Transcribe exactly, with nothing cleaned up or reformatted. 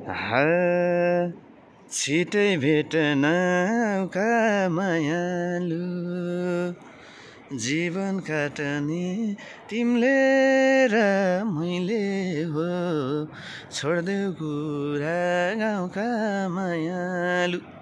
हा छिटै भेटनका मायालु जीवन काटने तिमीले र मैले हो छोड्देऊ कुरा गाउँका मायालु।